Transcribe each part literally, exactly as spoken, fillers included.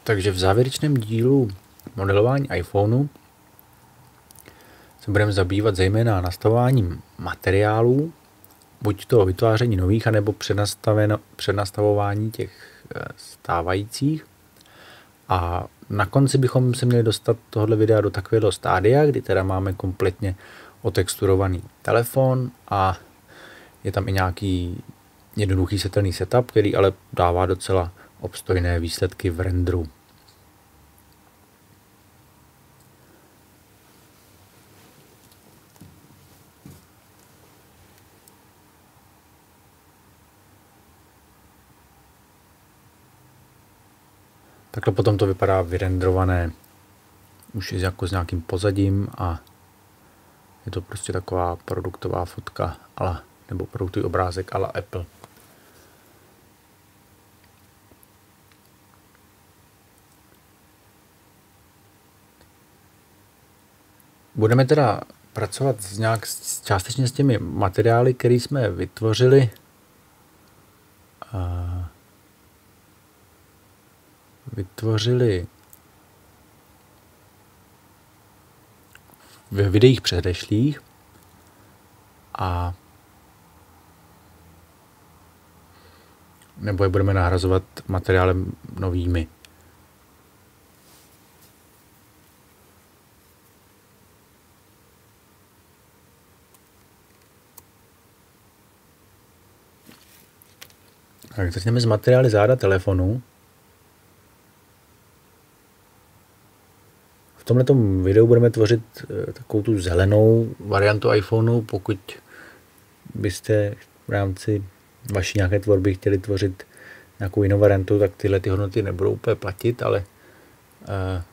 Takže v závěrečném dílu modelování iPhoneu se budeme zabývat zejména nastavováním materiálů, buď to vytváření nových, anebo přenastavování těch stávajících. A na konci bychom se měli dostat tohle videa do takového stádia, kdy teda máme kompletně otexturovaný telefon a je tam i nějaký jednoduchý setelný setup, který ale dává docela obstojné výsledky v renderu. Takhle potom to vypadá vyrendrované už jako s nějakým pozadím a je to prostě taková produktová fotka ala, nebo produktový obrázek ala Apple. Budeme teda pracovat s nějak částečně s těmi materiály, které jsme vytvořili a vytvořili ve videích předešlých a nebo je budeme nahrazovat materiálem novými. Tak začneme s materiály záda telefonu. V tomto videu budeme tvořit takovou tu zelenou variantu iPhoneu. Pokud byste v rámci vaší nějaké tvorby chtěli tvořit nějakou jinou variantu, tak tyhle ty hodnoty nebudou úplně platit, ale uh,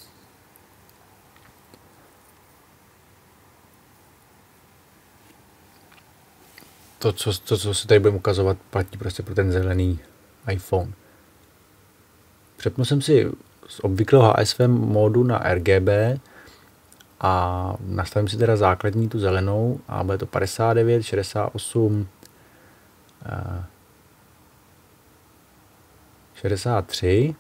to, co, to, co se tady budeme ukazovat, platí prostě pro ten zelený iPhone. Přepnu jsem si z obvyklého H S V módu na R G B a nastavím si teda základní tu zelenou a bude to padesát devět, šedesát osm, šedesát tři.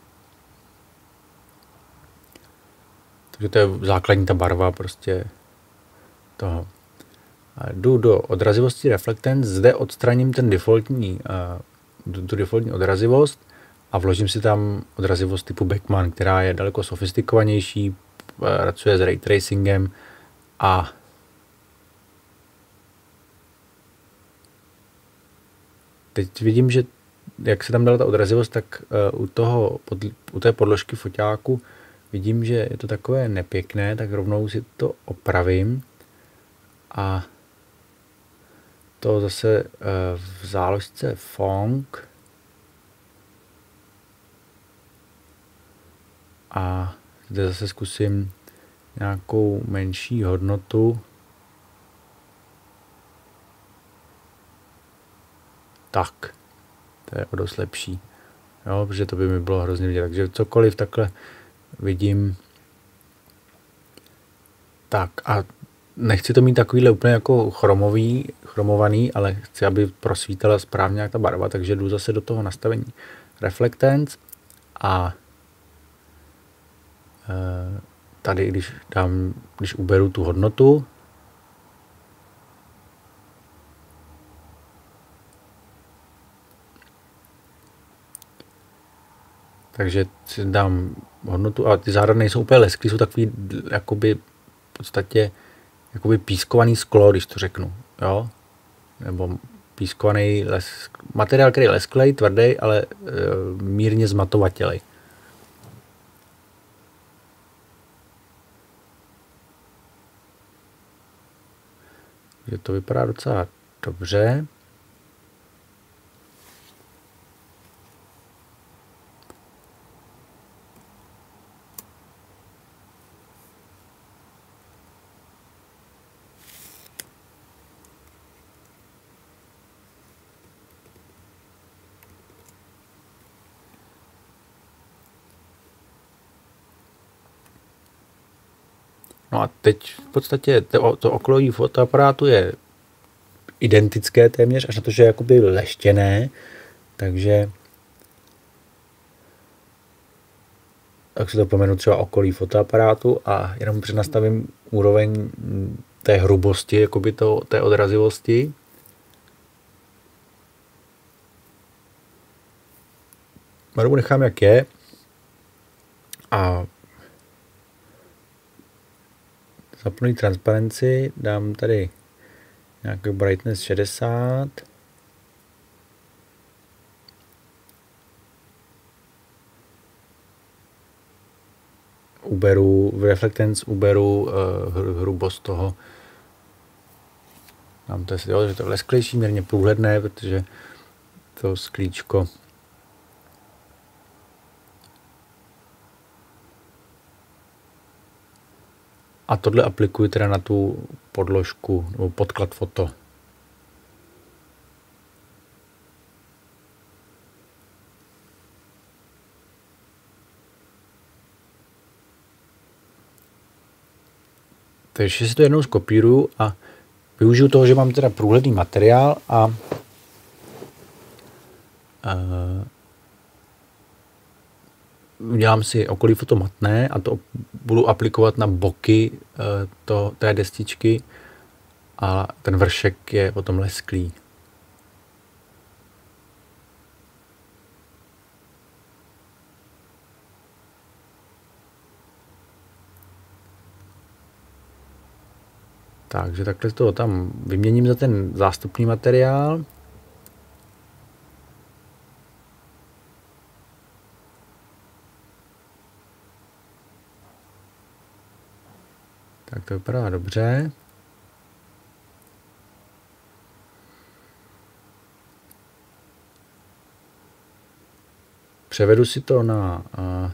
Takže to je základní ta barva prostě toho. A jdu do odrazivosti Reflectance, zde odstraním ten defaultní, tu defaultní odrazivost a vložím si tam odrazivost typu Beckman, která je daleko sofistikovanější, pracuje s ray tracingem a teď vidím, že jak se tam dala ta odrazivost, tak u, toho, u té podložky foťáku vidím, že je to takové nepěkné, tak rovnou si to opravím a to zase v záložce Fong a zde zase zkusím nějakou menší hodnotu. Tak, to je o dost lepší, jo, protože to by mi bylo hrozně vidět. Takže cokoliv takhle vidím. Tak a nechci to mít takovýhle úplně jako chromový, chromovaný, ale chci, aby prosvítala správně nějak ta barva, takže jdu zase do toho nastavení Reflectance a tady, když dám, když uberu tu hodnotu, takže si dám hodnotu a ty záda nejsou úplně lesklý, jsou takový jakoby v podstatě jakoby pískovaný sklo, když to řeknu, jo, nebo pískovaný les, materiál, který je lesklej, tvrdý, ale e, mírně zmatovatělej. že to vypadá docela dobře. No a teď v podstatě to, to okolí fotoaparátu je identické téměř, až na to, že je jakoby leštěné, takže tak si to pomenu třeba okolí fotoaparátu a jenom přenastavím úroveň té hrubosti, jakoby to, té odrazivosti. Barvu nechám, jak je. A zapnu transparenci, dám tady nějaký brightness šedesát. Uberu, v reflectance uberu uh, hrubost toho. Dám to, jo, že to je lesklejší, mírně průhledné, protože to sklíčko a tohle aplikuji teda na tu podložku nebo podklad foto. Takže si to jednou skopíruju a využiju toho, že mám teda průhledný materiál a, a udělám si okolí foto matné a to budu aplikovat na boky to, té destičky a ten vršek je potom lesklý. Takže takhle to tam vyměním za ten zástupný materiál. Tak to vypadá dobře. Převedu si to na a,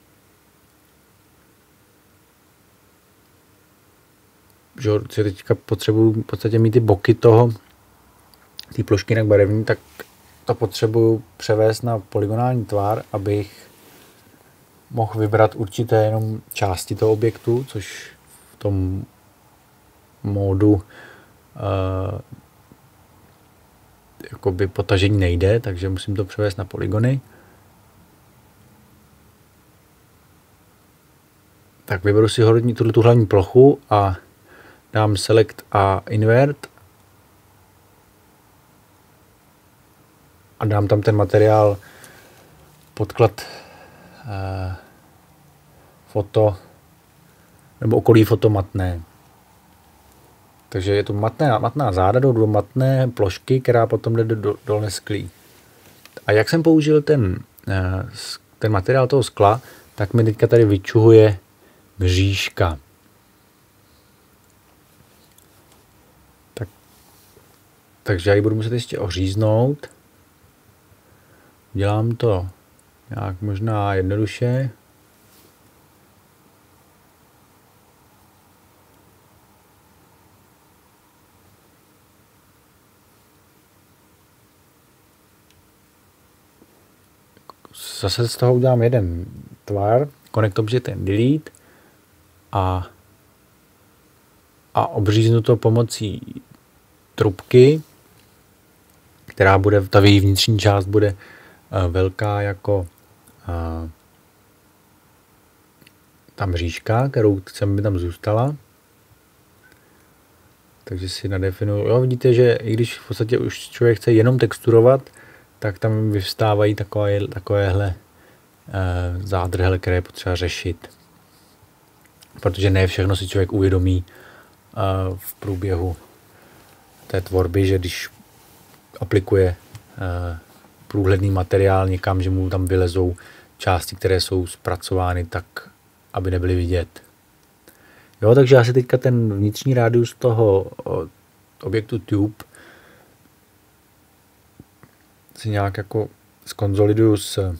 že teďka potřebuju v podstatě mít ty boky toho, ty plošky jinak barevný, tak to potřebuju převést na polygonální tvar, abych mohl vybrat určité jenom části toho objektu, což v tom módu uh, jakoby potažení nejde, takže musím to převést na polygony. Tak vyberu si hodně tuhle tu hlavní plochu a dám select a invert a dám tam ten materiál podklad eh, foto nebo okolí foto matné. Takže je to matné, matná záda do, do matné plošky, která potom jde do, do, dolné sklí. A jak jsem použil ten, eh, ten materiál toho skla, tak mi teďka tady vyčuhuje mřížka. Tak, takže já ji budu muset ještě oříznout. Dělám to nějak možná jednoduše. Zase z toho udělám jeden tvar, connect object and delete a, a obříznu to pomocí trubky, která bude, ta její vnitřní část bude uh, velká jako uh, ta mřížka, kterou chceme, aby tam zůstala. Takže si nadefinuju. Jo, vidíte, že i když v podstatě už člověk chce jenom texturovat, tak tam vyvstávají takové, takovéhle uh, zádrhele, které je potřeba řešit. Protože ne všechno si člověk uvědomí uh, v průběhu té tvorby, že když aplikuje uh, průhledný materiál někam, že mu tam vylezou části, které jsou zpracovány tak, aby nebyly vidět. Jo, takže já si teďka ten vnitřní rádius toho uh, objektu tube si nějak jako skonzoliduju s,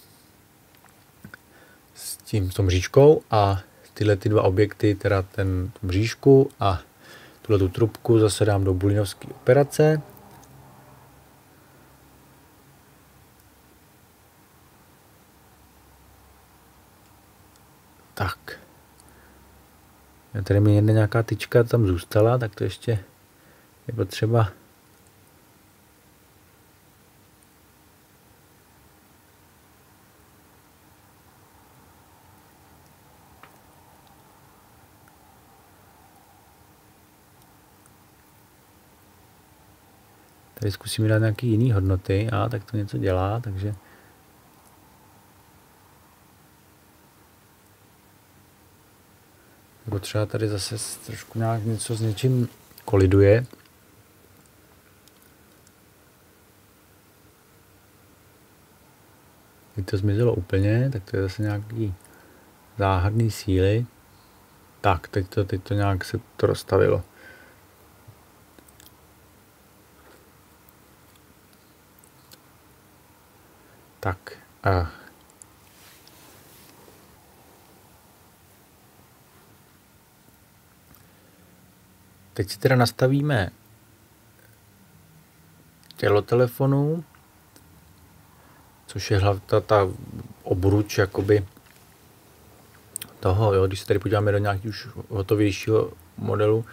s tím, s tou mřížkou a tyhle ty dva objekty, teda ten tu mřížku a tuhle tu trubku zase dám do booleanovské operace. Tak. Tady mi jedna nějaká tyčka tam zůstala, tak to ještě je potřeba Tady zkusíme dát nějaké jiné hodnoty. A tak to něco dělá, takže nebo třeba tady zase trošku nějak něco s něčím koliduje. Teď to zmizelo úplně, tak to je zase nějaký záhadný síly. Tak, teď to, teď to nějak se to rozstavilo. Tak. A teď si teda nastavíme tělo telefonu, což je hlavně ta, ta obruč jakoby toho, jo, když se tady podíváme do nějakého už hotovějšího modelu,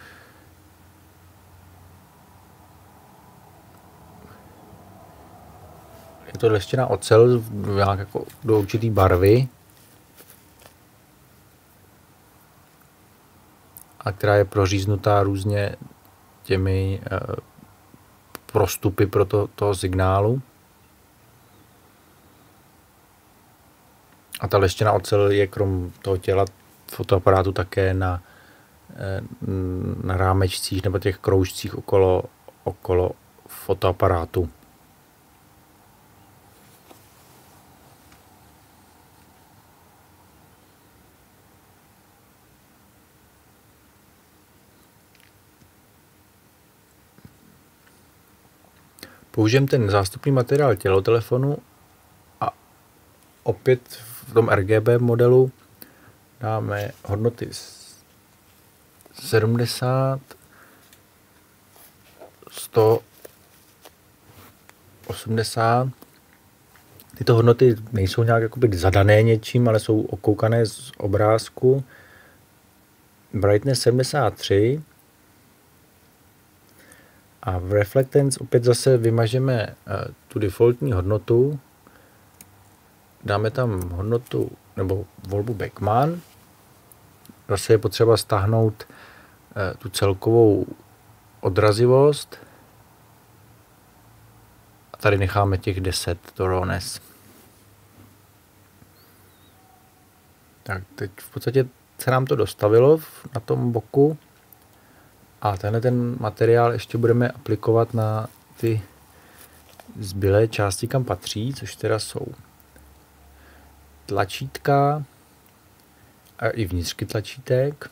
je to leštěná ocel nějak jako do určitý barvy, a která je proříznutá různě těmi e, prostupy pro to, toho signálu. A ta leštěná ocel je krom toho těla fotoaparátu také na, na rámečcích nebo těch kroužcích okolo, okolo fotoaparátu. Použijeme ten zástupný materiál tělotelefonu a opět v tom R G B modelu dáme hodnoty sedmdesát, sto osmdesát. Tyto hodnoty nejsou nějak jakoby zadané něčím, ale jsou okoukané z obrázku. Brightness sedmdesát tři. A v Reflectance opět zase vymažeme tu defaultní hodnotu. Dáme tam hodnotu nebo volbu Beckmann. Zase je potřeba stáhnout tu celkovou odrazivost. A tady necháme těch deset, to rawness. Tak teď v podstatě se nám to dostavilo na tom boku. A tenhle ten materiál ještě budeme aplikovat na ty zbylé části, kam patří, což teda jsou tlačítka a i vnitřky tlačítek.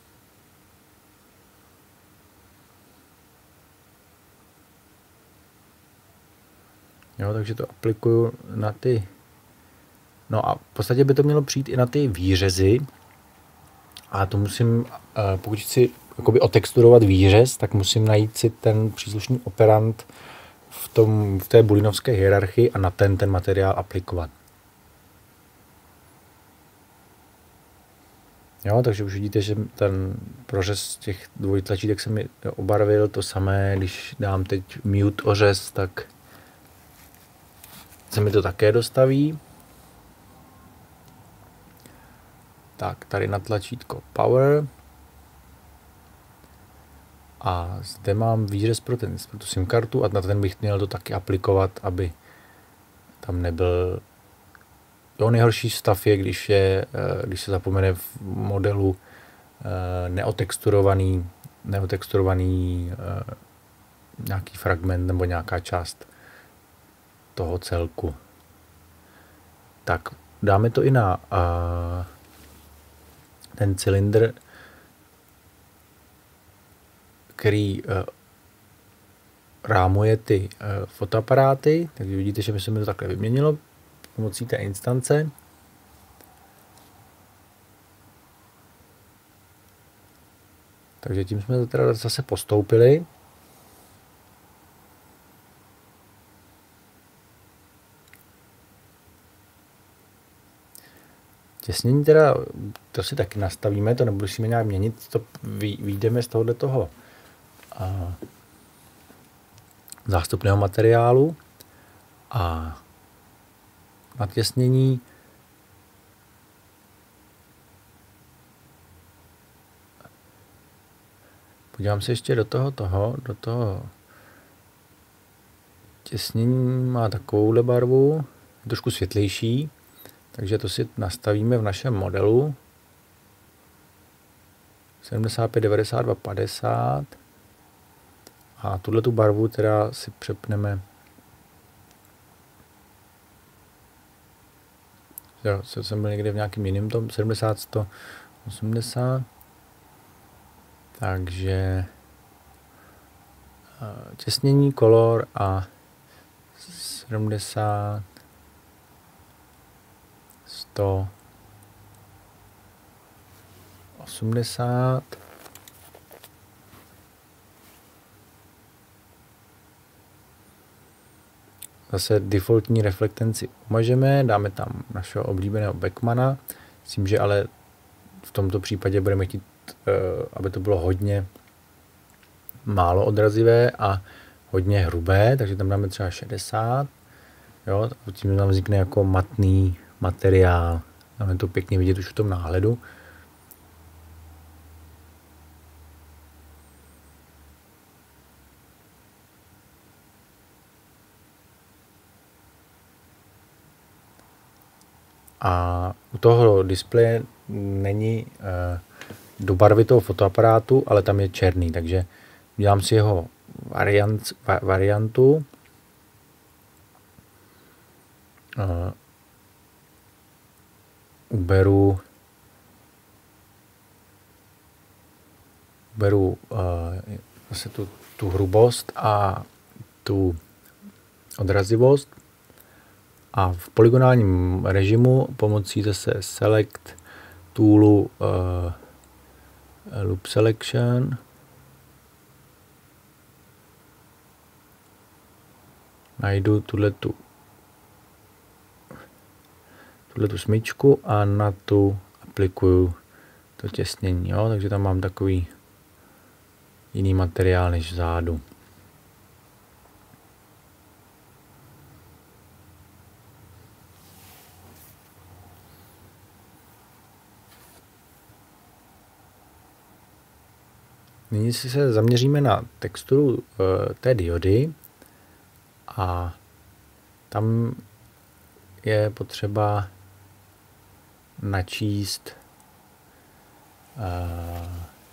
Jo, takže to aplikuju na ty. No a v podstatě by to mělo přijít i na ty výřezy. A to musím, pokud chci jakoby otexturovat výřez, tak musím najít si ten příslušný operant v, tom, v té booleanovské hierarchii a na ten ten materiál aplikovat. Jo, takže už vidíte, že ten prořez těch dvojtlačítek se mi obarvil. To samé, když dám teď mute ořez, tak se mi to také dostaví. Tak, tady na tlačítko Power. A zde mám výřez pro, ten, pro tu SIM kartu a na ten bych měl to taky aplikovat, aby tam nebyl. Jo, nejhorší stav je, když, je, když se zapomene v modelu neotexturovaný, neotexturovaný nějaký fragment nebo nějaká část toho celku. Tak, dáme to i na ten cylindr, který uh, rámuje ty uh, fotoaparáty, takže vidíte, že by se mi to takhle vyměnilo pomocí té instance. Takže tím jsme to teda zase postoupili. Těsnění teda, to si taky nastavíme, to nemusíme nějak měnit, to vyjdeme z tohohle toho a zástupného materiálu a natěsnění podívám se ještě do toho toho, do toho těsnění má takovouhle barvu, trošku světlejší, takže to si nastavíme v našem modelu. sedmdesát pět, devadesát dva, padesát. A tuhle tu barvu teda si přepneme. Jo, jsem byl někde v nějakým jiném tom, sedmdesát, sto, osmdesát. Takže těsnění, kolor a sedmdesát, sto, osmdesát. Zase defaultní reflektenci umažeme, dáme tam našeho oblíbeného Beckmana. Myslím, že ale v tomto případě budeme chtít, aby to bylo hodně málo odrazivé a hodně hrubé, takže tam dáme třeba šedesát. Jo, tím nám vznikne jako matný materiál. Dáme to pěkně vidět už v tom náhledu. A u toho displeje není e, do barvy toho fotoaparátu, ale tam je černý, takže dělám si jeho variant, va, variantu. E, uberu uberu e, zase tu, tu hrubost a tu odrazivost. A v polygonálním režimu pomocí zase Select toolu uh, Loop Selection najdu tuhletu, tuhletu smyčku a na tu aplikuju to těsnění. Jo? Takže tam mám takový jiný materiál než vzadu. Nyní si se zaměříme na texturu uh, té diody a tam je potřeba načíst uh,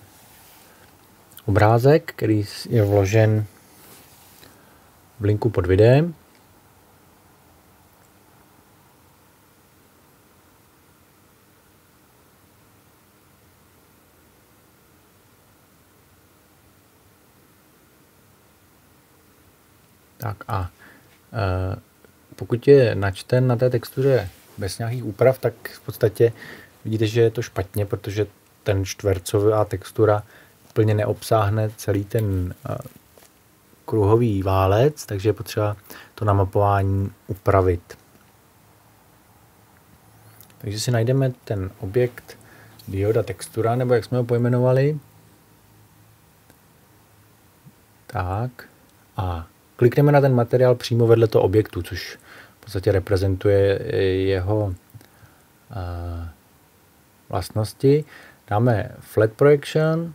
obrázek, který je vložen v linku pod videem. Tak a e, pokud je načten na té textuře bez nějakých úprav, tak v podstatě vidíte, že je to špatně, protože ten čtvercová textura plně neobsáhne celý ten e, kruhový válec, takže je potřeba to na mapování upravit. Takže si najdeme ten objekt dioda textura, nebo jak jsme ho pojmenovali. Tak a klikneme na ten materiál přímo vedle toho objektu, což v podstatě reprezentuje jeho uh, vlastnosti. Dáme Flat Projection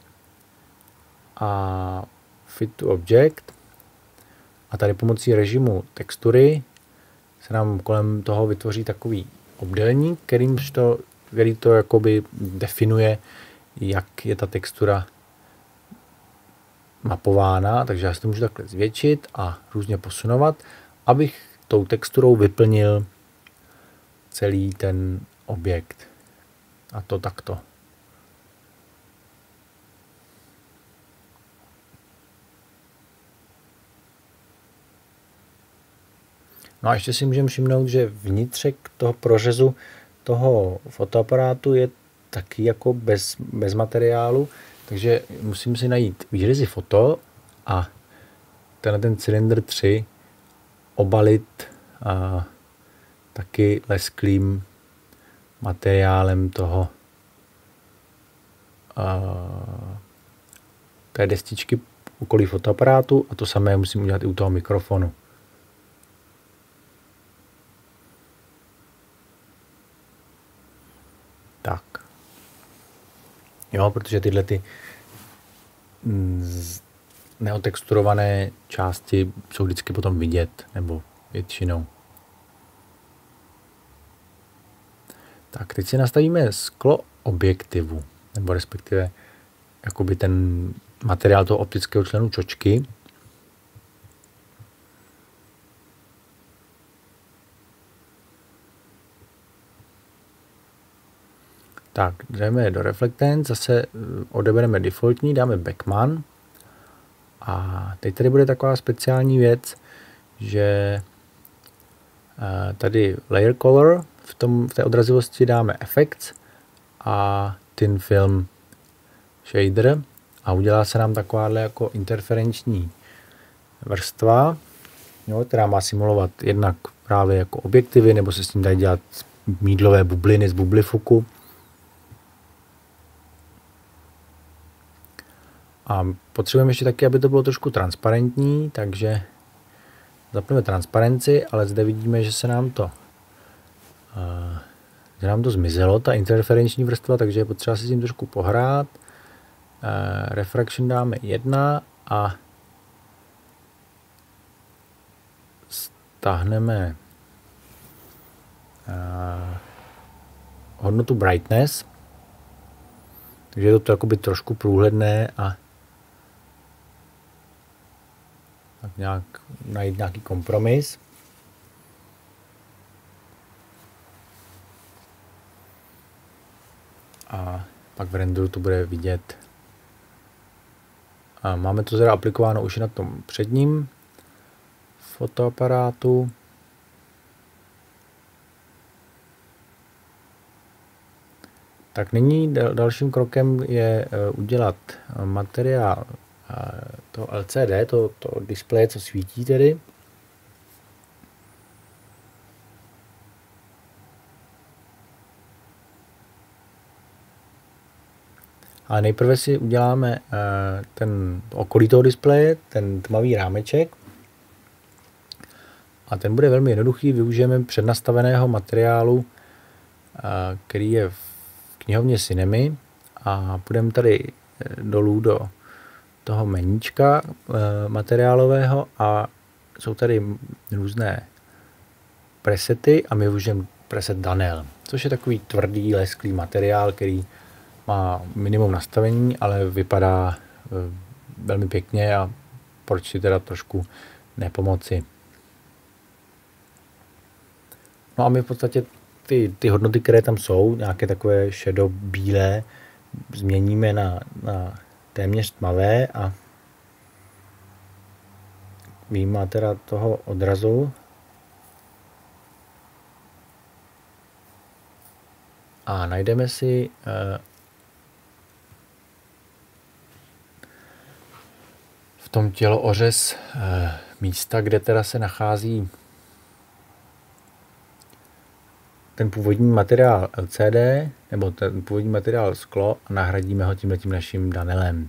a Fit to Object. A tady pomocí režimu textury se nám kolem toho vytvoří takový obdélník, kterým to, který to jakoby definuje, jak je ta textura mapována, takže já si to můžu takhle zvětšit a různě posunovat, abych tou texturou vyplnil celý ten objekt. A to takto. No a ještě si můžeme všimnout, že vnitřek toho prořezu toho fotoaparátu je taky jako bez, bez materiálu, takže musím si najít výřezy foto a tenhle ten cylindr tři obalit a, taky lesklým materiálem toho a, té destičky okolí fotoaparátu a to samé musím udělat i u toho mikrofonu. Tak. Jo, protože tyhle ty neotexturované části jsou vždycky potom vidět, nebo většinou. Tak, teď si nastavíme sklo objektivu, nebo respektive jakoby ten materiál toho optického členu čočky. Tak, jdeme do Reflectance, zase odebereme defaultní, dáme Beckman. A teď tady bude taková speciální věc, že tady Layer Color, v, tom, v té odrazivosti dáme Effects a Thin Film Shader a udělá se nám takováhle jako interferenční vrstva, jo, která má simulovat jednak právě jako objektivy, nebo se s tím dají dělat mýdlové bubliny z bublifuku. A potřebujeme ještě taky, aby to bylo trošku transparentní, takže zapneme transparenci, ale zde vidíme, že se nám to, uh, že nám to zmizelo, ta interferenční vrstva, takže je potřeba si s tím trošku pohrát. Uh, refraction dáme jedna a stáhneme uh, hodnotu brightness, takže je to jakoby trošku průhledné a tak nějak najít nějaký kompromis. A pak v renderu to bude vidět. A máme to teda aplikováno už na tom předním fotoaparátu. Tak nyní dalším krokem je udělat materiál to L C D, to, to displeje, co svítí tedy. A nejprve si uděláme ten okolí toho displeje, ten tmavý rámeček. A ten bude velmi jednoduchý, využijeme přednastaveného materiálu, který je v knihovně Cinemy a půjdeme tady dolů do toho meníčka e, materiálového a jsou tady různé presety a my využijeme preset Danel, což je takový tvrdý, lesklý materiál, který má minimum nastavení, ale vypadá e, velmi pěkně a proč si teda trošku nepomoci. No a my v podstatě ty, ty hodnoty, které tam jsou, nějaké takové shadow bílé, změníme na, na téměř tmavé a vyjma teda toho odrazu a najdeme si uh, v tom těloořez uh, místa, kde teda se nachází ten původní materiál L C D, nebo ten původní materiál sklo a nahradíme ho tímhletím naším Danelem.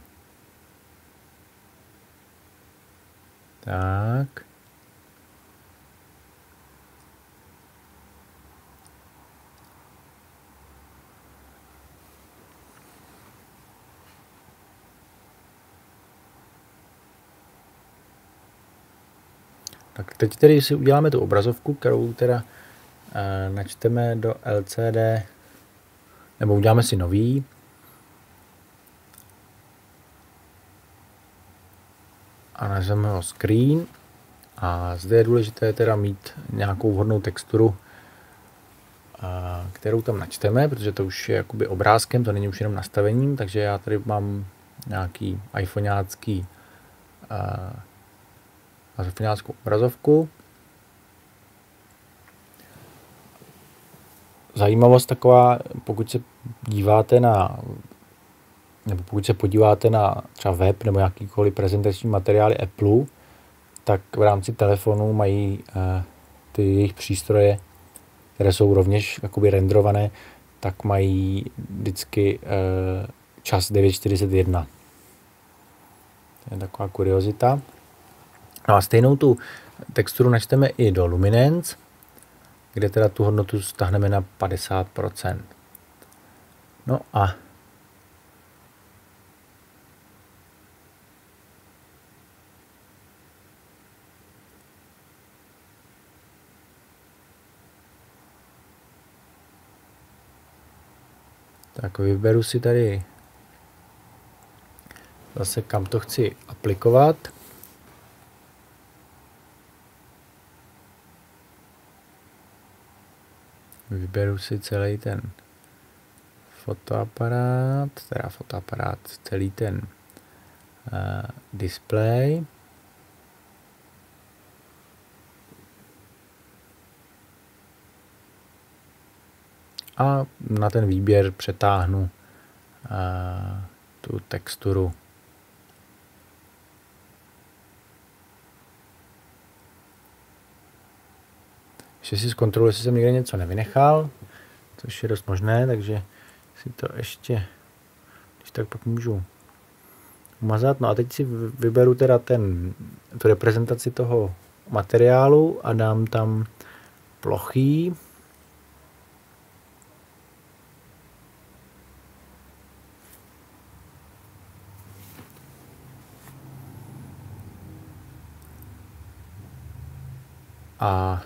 Tak. Tak teď tedy si uděláme tu obrazovku, kterou teda uh, načteme do L C D, nebo uděláme si nový. A nazveme ho screen. A zde je důležité teda mít nějakou vhodnou texturu, uh, kterou tam načteme, protože to už je jakoby obrázkem, to není už jenom nastavením, takže já tady mám nějaký iPhoneácký uh, iPhoneáckou obrazovku. Zajímavost taková, pokud se díváte na, nebo pokud se podíváte na třeba web nebo jakýkoliv prezentační materiály Apple, tak v rámci telefonu mají uh, ty jejich přístroje, které jsou rovněž jakoby renderované, tak mají vždycky uh, čas devět čtyřicet jedna. To je taková kuriozita. No a stejnou tu texturu načteme i do Luminance, kde teda tu hodnotu stáhneme na padesát procent. No a Tak vyberu si tady zase, kam to chci aplikovat. Vyberu si celý ten fotoaparát, teda fotoaparát, celý ten uh, display. A na ten výběr přetáhnu uh, tu texturu. Ještě si zkontroluji, jestli jsem někde něco nevynechal, což je dost možné, takže si to ještě, když tak pak můžu umazat. No a teď si vyberu teda ten, tu reprezentaci toho materiálu a dám tam plochý. A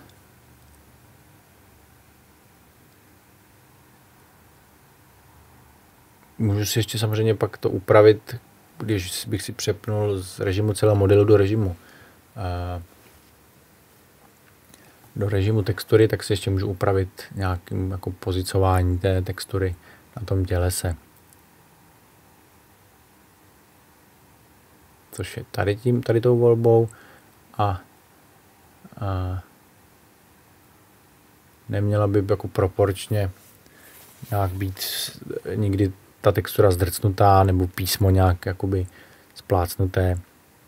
můžu si ještě samozřejmě pak to upravit, když bych si přepnul z režimu celého modelu do režimu do režimu textury, tak si ještě můžu upravit nějakým jako pozicování té textury na tom tělese. Což je tady tím, tady tou volbou a, a neměla by jako proporčně nějak být nikdy ta textura zdrcnutá nebo písmo nějak jakoby splácnuté.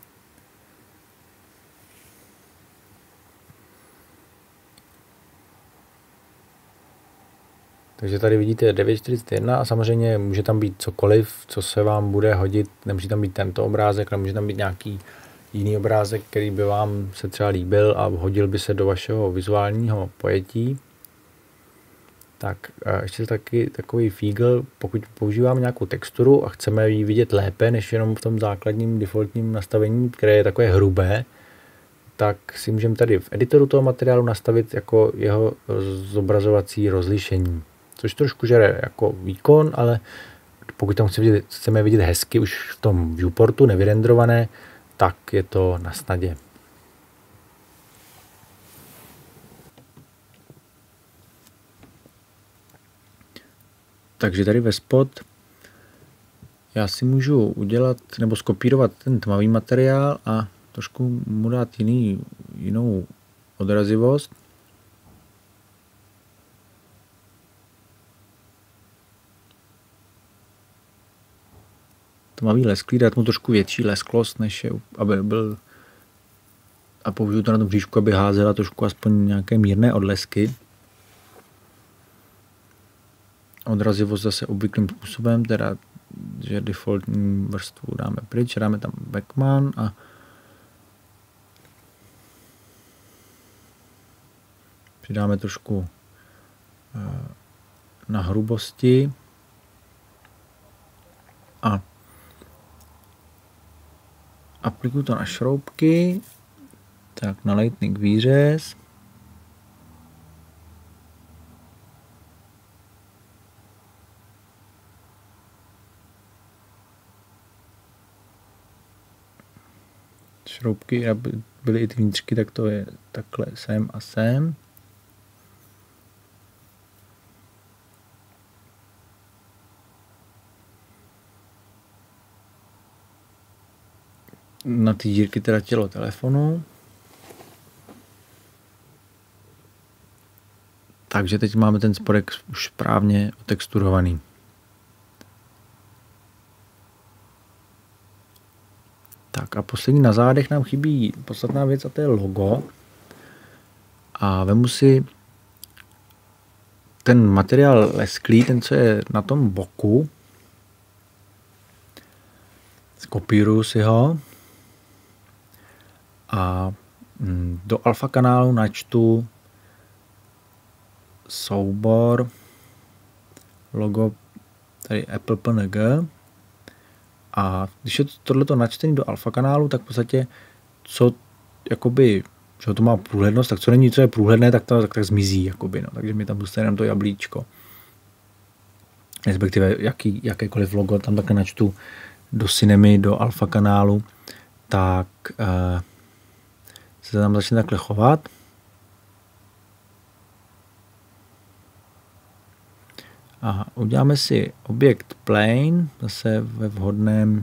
Takže tady vidíte devět čtyřicet jedna a samozřejmě může tam být cokoliv, co se vám bude hodit. Nemusí tam být tento obrázek, ale může tam být nějaký jiný obrázek, který by vám se třeba líbil a hodil by se do vašeho vizuálního pojetí. Tak a ještě taky takový fígl, pokud používáme nějakou texturu a chceme ji vidět lépe, než jenom v tom základním defaultním nastavení, které je takové hrubé, tak si můžeme tady v editoru toho materiálu nastavit jako jeho zobrazovací rozlišení. Což trošku žere jako výkon, ale pokud tam chceme vidět hezky už v tom viewportu nevyrendrované, tak je to na snadě. Takže tady ve spot já si můžu udělat nebo skopírovat ten tmavý materiál a trošku mu dát jiný, jinou odrazivost. Tmavý lesklý, dát mu trošku větší lesklost, než je, aby byl, a použiju to na tom bříšku, aby házela trošku aspoň nějaké mírné odlesky. Odrazivost zase obvyklým způsobem, teda, že defaultní vrstvu dáme pryč, dáme tam Beckmann a přidáme trošku na hrubosti a aplikuju to na šroubky, tak na lightning výřez. Šroubky, aby byly i ty vnitřky, tak to je takhle sem a sem. Na ty dírky teda tělo telefonu. Takže teď máme ten spodek už správně otexturovaný. Tak a poslední na zádech nám chybí podstatná věc a to je logo. A vemu si ten materiál lesklý, ten, co je na tom boku. Skopíruju si ho. A do alfa kanálu načtu soubor logo tady Apple P N G a když je tohleto načtení do alfa kanálu, tak v podstatě co jakoby, že to má průhlednost, tak co není, co je průhledné, tak to tak, tak zmizí jakoby, no. Takže mi tam zůstane jenom to jablíčko. respektive jaký, jakékoliv logo tam takhle načtu do Cinemy, do alfa kanálu, tak uh, se tam začne takhle chovat. A uděláme si objekt plane, zase ve vhodném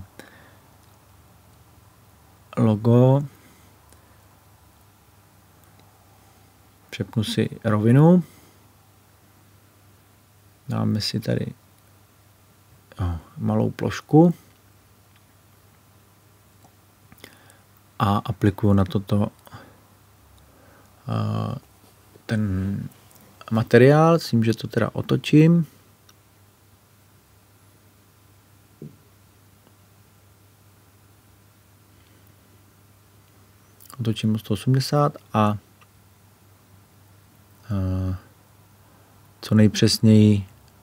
logo. Přepnu si rovinu. Dáme si tady oh, malou plošku. A aplikuju na toto uh, ten materiál, s tím, že to teda otočím. Otočím o sto osmdesát a uh, co nejpřesněji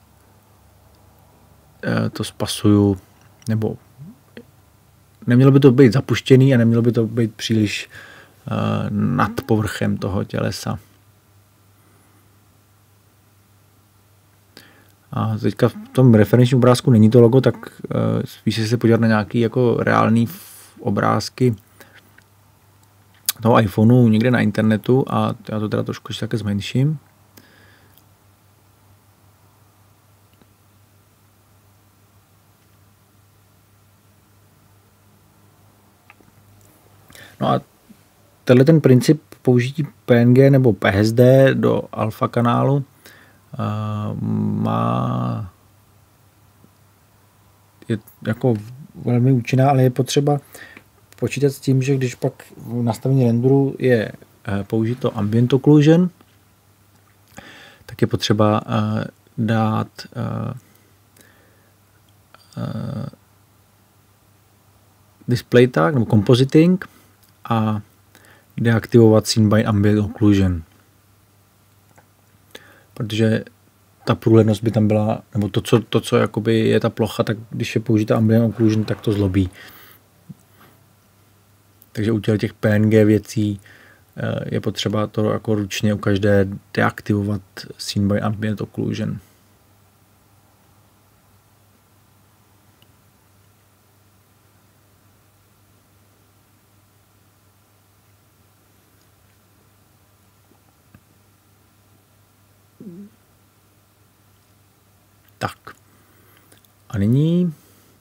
uh, to spasuju, nebo nemělo by to být zapuštěný a nemělo by to být příliš uh, nad povrchem toho tělesa. A teďka v tom referenčním obrázku není to logo, tak uh, spíš se podívat na nějaký jako reálný obrázky toho iPhoneu někde na internetu a já to teda trošku také zmenším. No a tenhle ten princip použití P N G nebo P S D do alfa kanálu uh, má je jako velmi účinná, ale je potřeba počítat s tím, že když pak v nastavení renderu je uh, použito ambient occlusion, tak je potřeba uh, dát uh, uh, display tag nebo compositing a deaktivovat scene by ambient occlusion. Protože ta průhlednost by tam byla, nebo to, co, to, co jakoby je ta plocha, tak když je použita ambient occlusion, tak to zlobí. Takže u těch P N G věcí je potřeba to jako ručně u každé deaktivovat scene by ambient occlusion. Tak. A nyní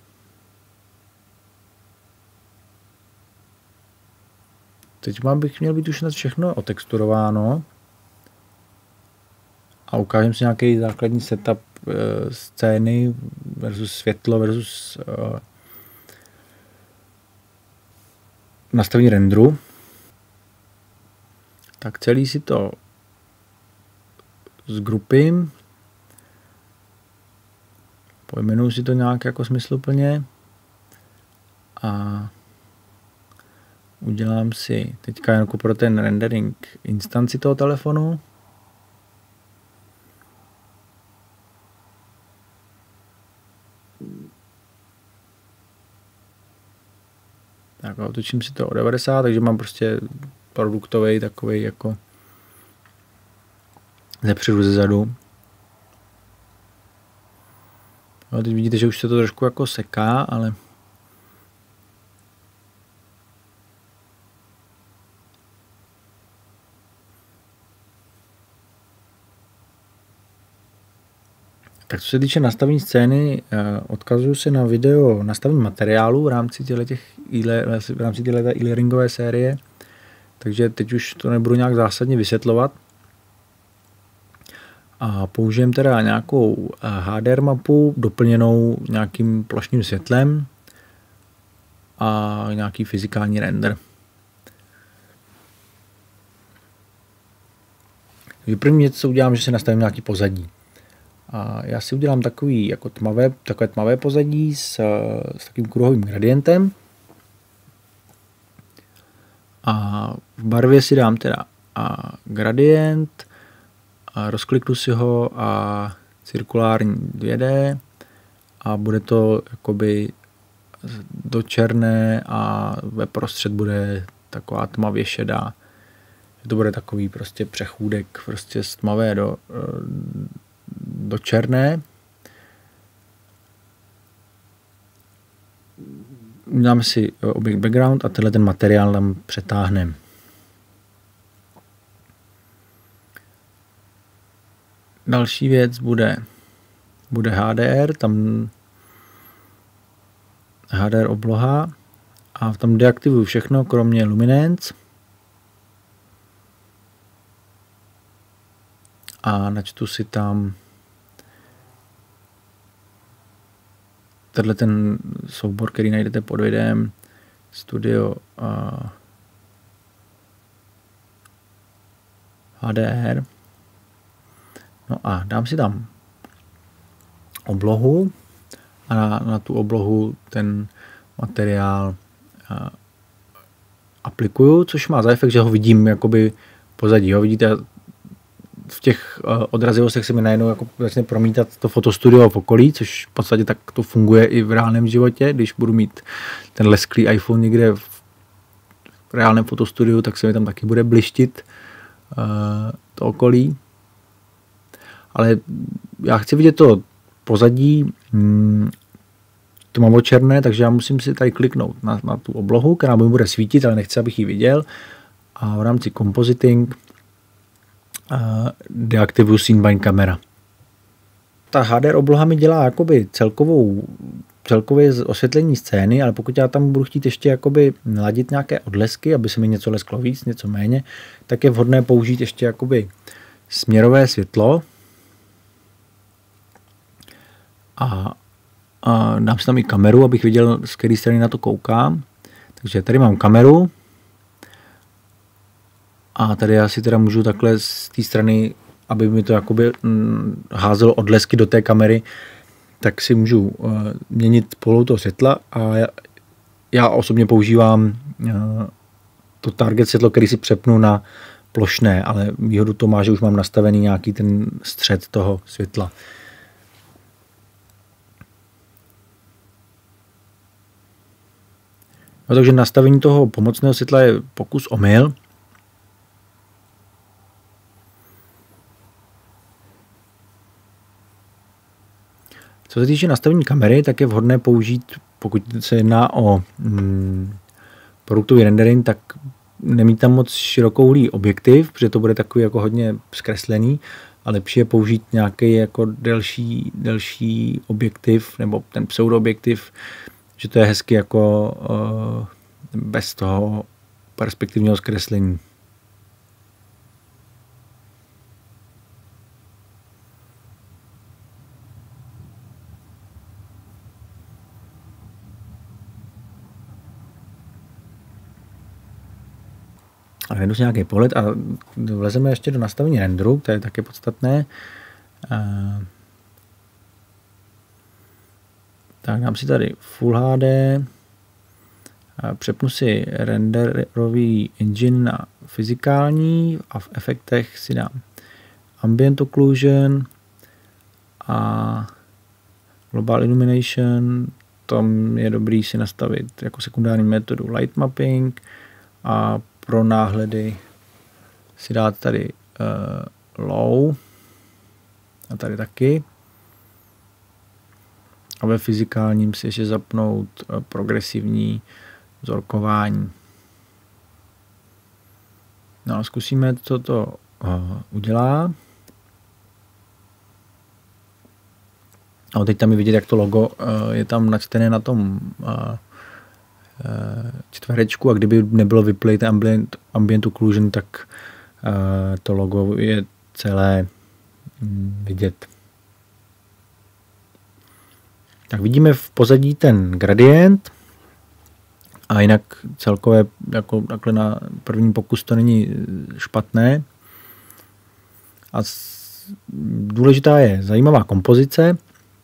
teď mám bych měl být už všechno otexturováno a ukážem si nějaký základní setup e, scény versus světlo versus e, nastavení renderu. Tak celý si to zgrupím. Pojmenuji si to nějak jako smysluplně a udělám si teďka jako pro ten rendering instanci toho telefonu. Tak otočím si to o devadesát, takže mám prostě produktový takový jako zepředu, zezadu. No, teď vidíte, že už se to trošku jako seká, ale tak co se týče nastavení scény, odkazuju se na video nastavení materiálu v rámci těch v rámci této e-learningové série, takže teď už to nebudu nějak zásadně vysvětlovat. A použijem teda nějakou H D R mapu doplněnou nějakým plošným světlem a nějaký fyzikální render. Takže první věc, co udělám, že si nastavím nějaký pozadí. A já si udělám takový jako tmavé, takové tmavé pozadí s, s takým kruhovým gradientem. A v barvě si dám teda a gradient, a rozkliknu si ho a cirkulární dvě dé a bude to jakoby do černé a ve prostřed bude taková tmavě šedá. To bude takový prostě přechůdek prostě z tmavé do, do černé. uděláme si objekt background a tenhle ten materiál tam přetáhneme. Další věc bude, bude H D R, tam H D R obloha a tam deaktivuju všechno, kromě Luminance. A načtu si tam tenhle ten soubor, který najdete pod videem, Studio uh, H D R. No a dám si tam oblohu a na, na tu oblohu ten materiál uh, aplikuju, což má za efekt, že ho vidím jakoby pozadí. Ho vidíte, v těch uh, odrazivostech se mi najednou jako začne promítat to fotostudio v okolí, což v podstatě tak to funguje i v reálném životě. Když budu mít ten lesklý iPhone někde v reálném fotostudiu, tak se mi tam taky bude blištit uh, to okolí. Ale já chci vidět to pozadí, hmm, to mám černé, takže já musím si tady kliknout na, na tu oblohu, která mi bude svítit, ale nechci, abych ji viděl. A v rámci Compositing uh, deaktivuju Scene Bind Camera. Ta H D R obloha mi dělá jakoby celkovou, celkové osvětlení scény, ale pokud já tam budu chtít ještě jakoby naladit nějaké odlesky, aby se mi něco lesklo víc, něco méně, tak je vhodné použít ještě jakoby směrové světlo. A, a dám si tam i kameru, abych viděl, z které strany na to koukám. Takže tady mám kameru a tady já si teda můžu takhle z té strany, aby mi to jakoby hm, házelo odlesky do té kamery, tak si můžu uh, měnit polou toho světla a já, já osobně používám uh, to target světlo, který si přepnu na plošné, ale výhodu to má, že už mám nastavený nějaký ten střed toho světla. No, takže nastavení toho pomocného světla je pokus omyl. Co se týče nastavení kamery, tak je vhodné použít, pokud se jedná o mm, produktový rendering, tak nemít tam moc širokoulý objektiv, protože to bude takový jako hodně zkreslený, a lepší je použít nějaký jako delší, delší objektiv nebo ten pseudoobjektiv, že to je hezky jako uh, bez toho perspektivního zkreslení. A najdu si nějaký pohled a vlezeme ještě do nastavení renderu, to je také podstatné. Uh, Tak dám si tady Full H D, přepnu si renderový engine na fyzikální a v efektech si dám Ambient Occlusion a Global Illumination. Tam je dobrý si nastavit jako sekundární metodu Light Mapping a pro náhledy si dát tady uh, Low a tady taky. A ve fyzikálním si ještě zapnout progresivní vzorkování. No a zkusíme, co to uh, udělá. A teď tam je vidět, jak to logo uh, je tam načtené na tom uh, uh, čtverečku, a kdyby nebylo vyplay ten ambient, ambient occlusion, tak uh, to logo je celé um, vidět. Tak vidíme v pozadí ten gradient a jinak celkové jako takhle na první pokus to není špatné. A důležitá je zajímavá kompozice.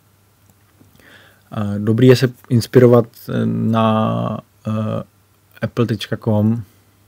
Dobrý je se inspirovat na apple tečka com,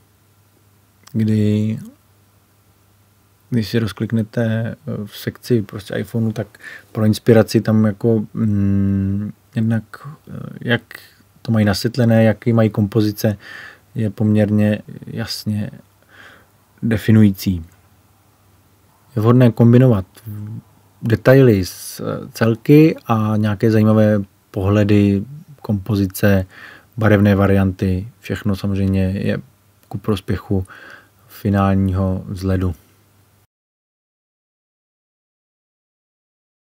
kdy když si rozkliknete v sekci prostě iPhoneu, tak pro inspiraci tam jako mm, jednak jak to mají nasvětlené, jaký mají kompozice, je poměrně jasně definující. Je vhodné kombinovat detaily z celky a nějaké zajímavé pohledy, kompozice, barevné varianty, všechno samozřejmě je ku prospěchu finálního vzhledu.